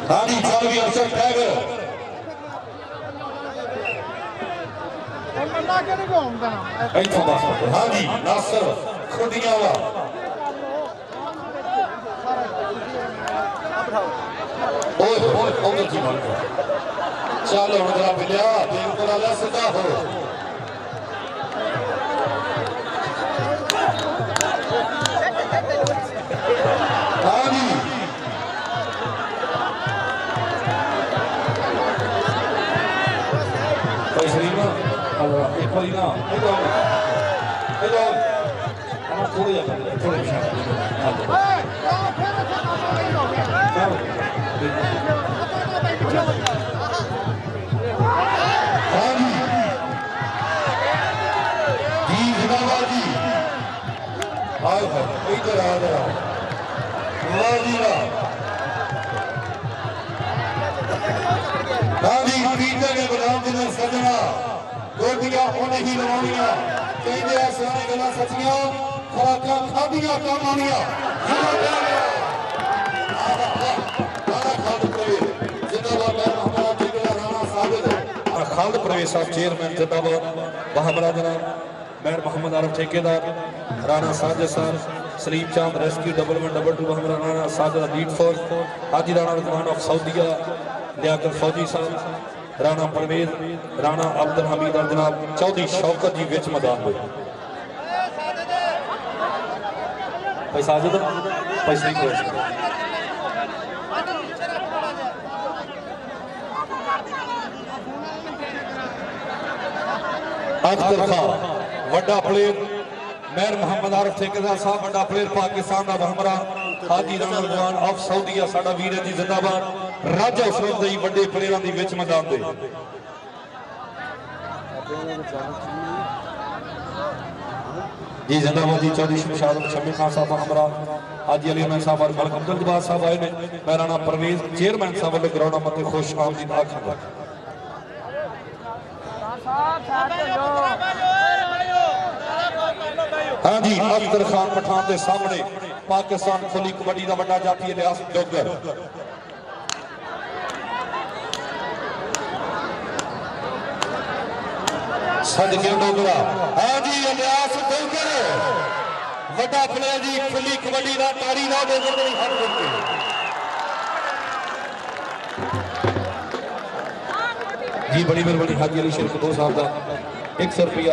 हाँ जी चल भी अफसर टाइगर हाँ जी नासर खुदियावा ओए जी मान चल हम जरा मिलिया बिल्कुल आला सीधा हो हाँ जी एक बारी ना थोड़े इधर आ जरा पीटर के गुलाम दिन सजना रोटियां उन्हें ही लवानिया कहते हैं सारी गल्लां सच्चियां खुराकां खादियां काम आनियां खालिद परवेज साहब चेयरमैन जिंदाबाद बहाबरा जनाब मैर मोहम्मद आरफ ठेकेदार राणा साजिद साहब सलीम चांद rescue double 2 बहाबरा Rana Sajid lead force Haji Rana Rizwan of सऊदिया Liaquat फौजी साहब राणा परवेज राणा अब्दुल हमीद और जनाब चौधरी शौकत जी विच मैदान में साजिद पैसे अख्तर खान वड्डा प्लेयर मैर मोहम्मद आरफ ठेकेदार साहब वड्डा प्लेयर पाकिस्तान का बहमरा हाजी राणा रिजवान ऑफ सऊदिया साडा वीर जी जिंदाबाद राजा उसरत दई वड्डे प्लेयरां दी विच मैदान दे जी जिंदाबाद जी चौधरी शमशाद शमी खान साहब हमरा हाजी अली अहमद साहब और मलक अब्दुल जब्बार साहब आए ने मैं राणा परवेज चेयरमैन साहब वाले ग्राउंड मते खुश आमदीद आखंगा हाँ जी अख्तर खान पठान के सामने पाकिस्तान खुली कबड्डी का बड़ा जाती इतिहास डोगर सदके डोगरा हाँ जी इतिहास डोगर बड़ा प्लेयर जी खुली कबड्डी का तारी ना डोगर हर जी बड़ी मेहरबानी हाजी अली शेख दो साहब का 100 रुपया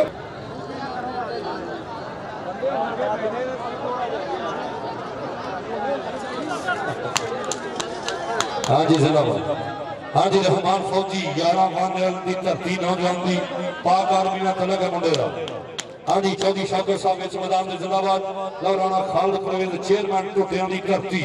हाँ जी जनाब हाँ जी रहमान फौजी 11 मानल की धरती नौजवान की पाक आर्मी में तलग है मुंडे हाँ जी चौधरी शौकत साहब विच मैदान में जिंदाबाद लव राणा खालिद परवेज चेयरमैन टुटियां की धरती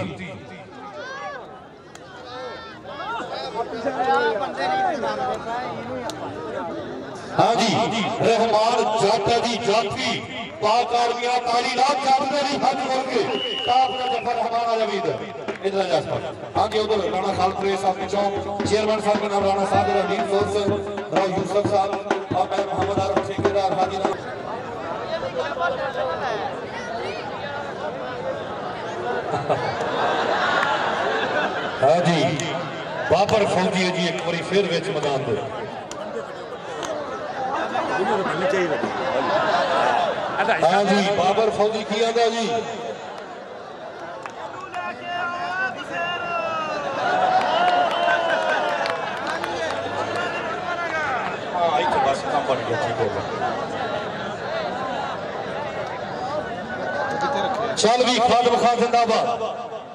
हाँ जी रहमान जाटा जी जाफी पाक आर्मिया ताली रात जाते ही हज करके काफ का जफर रहमान आजमीद इधर जा हाँ जी उधर राणा खालिद परवेज साहब के चौक चेयरमैन साहब के नाम राणा साहब रहीम फोर्स राव यूसुफ साहब और मैं मोहम्मद आरफ ठेकेदार हाजी हाँ जी बाबर फौजी जी एक बार फिर विच मैदान दे हाँ जी बाबर फौजी की आदा जी बस काम बन गया ठीक होगा चल भी खालिद खान जिंदाबाद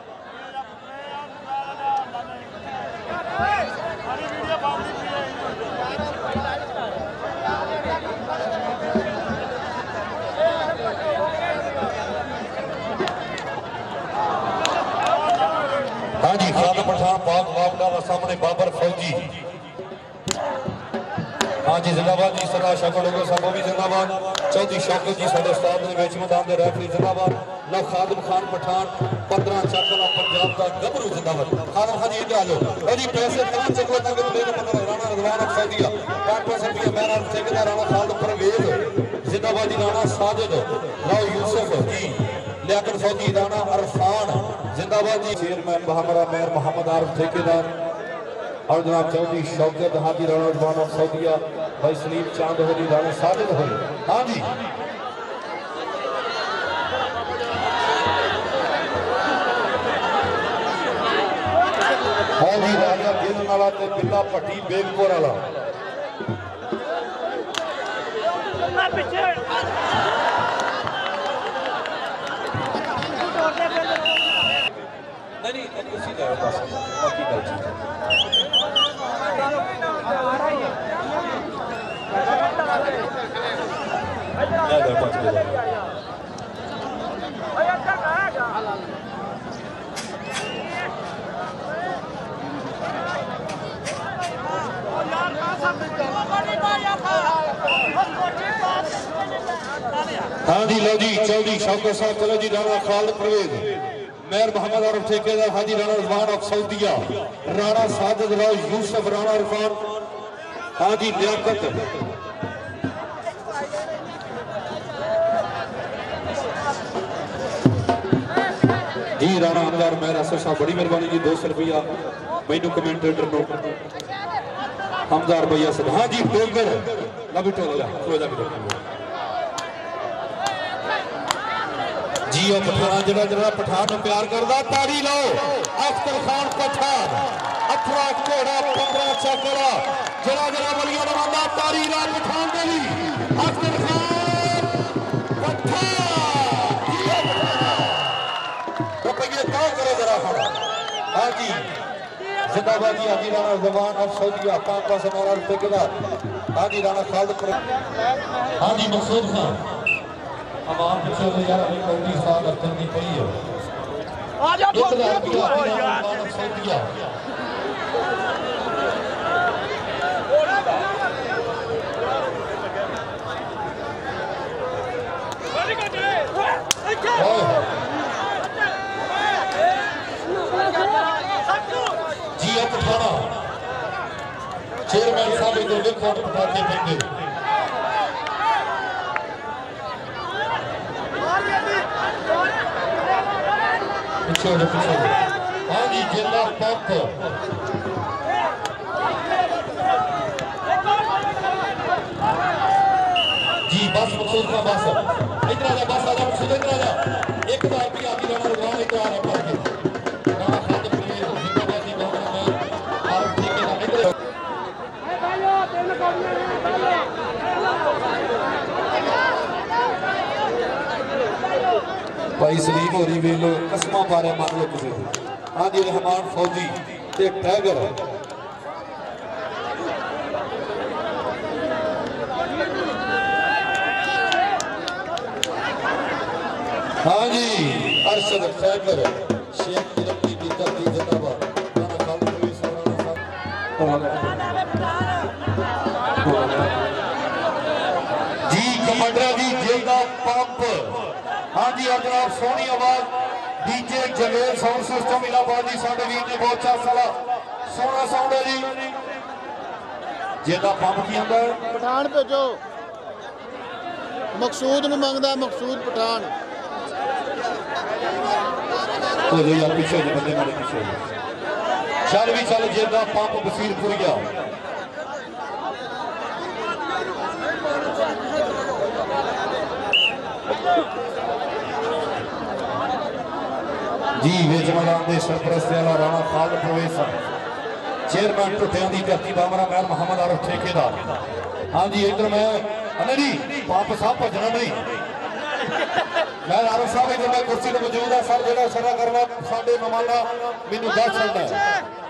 हाँ जी खालिद पठान पाक बाबला सामने बाबर फौजी हाँ जी जिंदाबाद जी सरदार शौकत साहब भी जिंदाबाद चौधरी शौकत जी साडे उस्ताद ने विच मैदान दे रेफरी जिंदाबाद लव खालिद खान पठान 15 चकला पंजाब का गबरू जिंदाबाद खालिद खान जी इधर आ जी पैसे 5 चकला तक मेरे मतलब राणा रिजवान ऑफ सऊदिया 5 रुपया मेरा ठेकेदार राणा खालिद परवेज जिंदाबाद जी राणा साजिद राव यूसुफ जी लियाकत फौजी राणा अरफान जिंदाबाद जी चेयरमैन बहामरा मेयर मोहम्मद आरफ ठेकेदार और जनाब चौधरी शौकत हाजी राणा जवान ऑफ सऊदिया भाई सलीम चांद हो जी राणा साजिद हो। हाँ जी हाँ जी राजा गिल वाला ते बिल्ला भट्टी बेगपुर वाला नहीं उसी का पास बाकी गल हाँ जी लो जी चौधरी शौकत साहब चलो जी राणा खालिद परवेज मेयर मोहम्मद आरिफ ठेकेदार हाजी Rana Rizwan of सऊदिया Rana Sajid Rao Yusuf Rana Irfan Haji Liaquat ji Rana हमदार mayor असर साहब बड़ी मेहरबानी जी 200 रुपया मैनू कमेंटेटर नो हमदार भैया साहब हाँ जी डोगर लभी टोला जी पठान जरा जरा पठान प्यार करदा ताड़ी लो अख्तर खान पठान 18 घोड़ा 15 चकड़ा जरा जरा बलिया रवाना ताड़ी ला पठान देवी अख्तर खान पठान रुपये का करो जरा हाँ जी जिंदाबाद जी हाजी राणा जवान ऑफ सऊदिया 5 पास नारा ठेकेदार हाजी राणा खालिद हाँ जी मकसूद खान हमारे पीछे तो यार अभी कौड़ी साल अर्थन की पड़ी है आजा तो यार जी अब पठाना चेयरमैन साहब इधर देखो पटाखे फेंके पीछे हाँ जी जिला पंप जी बस मकसूद का बस इतना जा बस आजा मकसूद इतना जा 1000 रुपया आदि राणा रिजवान इतना आ रहा है राणा खालिद परवेज जिंदाबाद जी बहुत में और ठेकेदार इधर भाइयों तेल भाई सलीम हो रही वेलो कसमा मारे मान लो किसी हाँ जी रहमान फौजी ते टाइगर हाँ जी अरशद टाइगर शेख तिरपी की धरती जिंदाबाद राणा खालिद परवेज जी कमांडर जी जेदा पंप हाँ जी अब जनाब सोहनी आवाज डीजे जवेल साउंड सिस्टम इलाहाबाद जी साडे वीर ने बहुत साला सोहना साउंड है जी जेदा पंप की आंदा पठान भेजो मकसूद नु मंगदा मकसूद पठान हो जो यार पीछे जो बंदे मारे पीछे चल भी चल जेदा पंप बसीरपुरिया जी विच मैदान के सरपरस्त वाला राणा खालिद परवेज चेयरमैन टुटियां की धरती बामरा मेयर मोहम्मद आरिफ ठेकेदार हाँ जी इधर मैं नहीं पंप साहब भजना नहीं मैं आरिफ साहब इधर मैं कुर्सी पर मौजूद है सर जो सरा करना साडे मेहमाना मैनू दस छड़ना है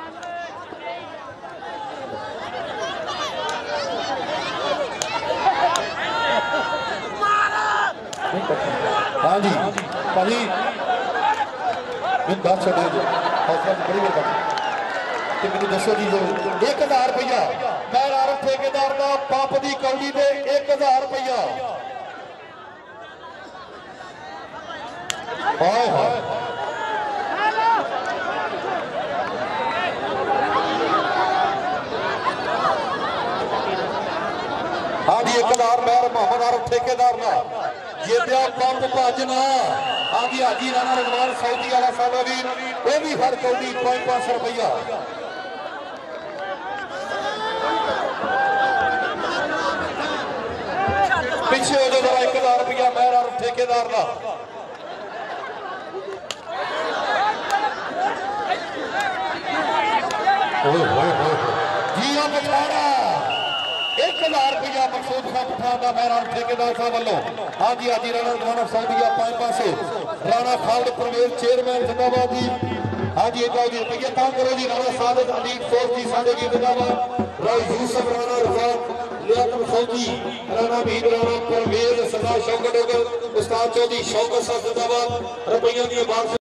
हाँ जी भाजी दस छड़े हौसला बड़ी मेहरबानी मैंने दसो जी 1000 रुपया मैं आरिफ ठेकेदार का पंप की कौड़ी दे 1000 रुपया हाय हाय हाँ जी 1000 मेयर मोहम्मद आरिफ ठेकेदार ना जेदा पंप भजना हाँ जी हाजी राणा रिजवान सऊदी वाला साला भी वो भी हर कौड़ी 500 रुपया पिछे हो जाओ 1000 रुपया मेहर और ठेकेदार का जिया पठाना 1000 रुपया मकसूद खान पठान का मेहर और ठेकेदार साहब वालों। हाँ जी हाजी राणा जमाना सऊदीया 5 पासे राणा खालिद परवेज चेयरमैन जिंदाबाद जी। हाँ जी जाओ जी भैया काम करो जी। राणा सादिक अली फोर्स जी साडे जी जिंदाबाद। राय यूसुफ राणा रफाक लियाकत फौजी राणा भीम राणा परवेज सरदार शौकत उस्ताद चौधरी शौकत साहब जिंदाबाद। रुपया दी बात